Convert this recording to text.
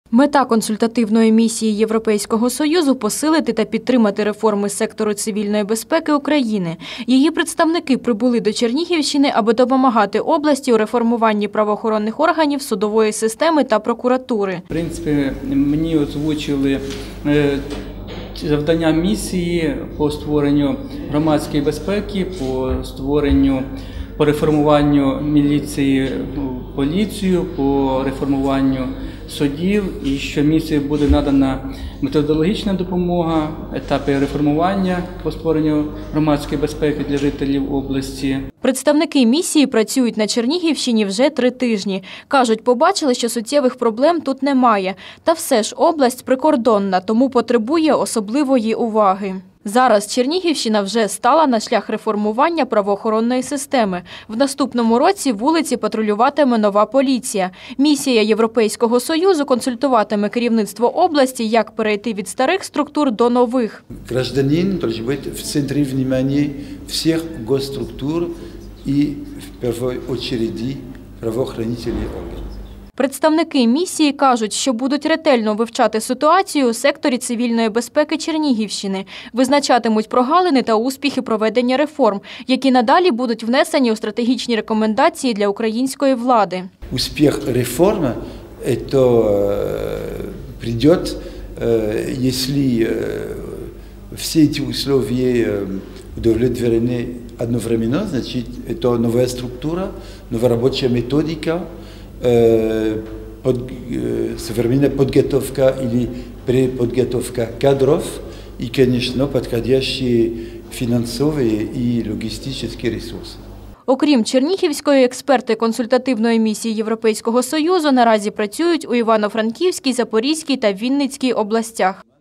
Мета консультативної місії Європейського Союзу – посилити та підтримати реформи сектору цивільної безпеки України. Її представники прибули до Чернігівщини, аби допомагати області у реформуванні правоохоронних органів, судової системи та прокуратури. В принципі, мені озвучили завдання місії по створенню громадської безпеки, по реформуванню міліції в поліцію, по реформуванню судів, і що місії буде надана методологічна допомога, етапи реформування по створенню громадської безпеки для жителів області. Представники місії працюють на Чернігівщині вже 3 тижні. Кажуть, побачили, що суттєвих проблем тут немає. Та все ж область прикордонна, тому потребує особливої уваги. Зараз Чернігівщина вже стала на шлях реформування правоохоронної системи. В наступному році вулиці патрулюватиме нова поліція. Місія Європейського Союзу консультуватиме керівництво області, як перейти від старих структур до нових. Гражданин должен бути в центрі внимания всіх госструктур і, в першу чергу, правоохоронних органів. Представники місії кажуть, що будуть ретельно вивчати ситуацію у секторі цивільної безпеки Чернігівщини, визначатимуть прогалини та успіхи проведення реформ, які надалі будуть внесені у стратегічні рекомендації для української влади. Успіх реформи прийде, якщо всі ці умови удовлетворены одновременно, значит, это новая структура, новая рабочая методика, современная подготовка или переподготовка кадров и, конечно, подходящие финансовые и логистические ресурсы. Окрім Чернігівської, експерти консультативної місії Європейського Союзу наразі працюють у Івано-Франківській, Запорізькій та Вінницькій областях.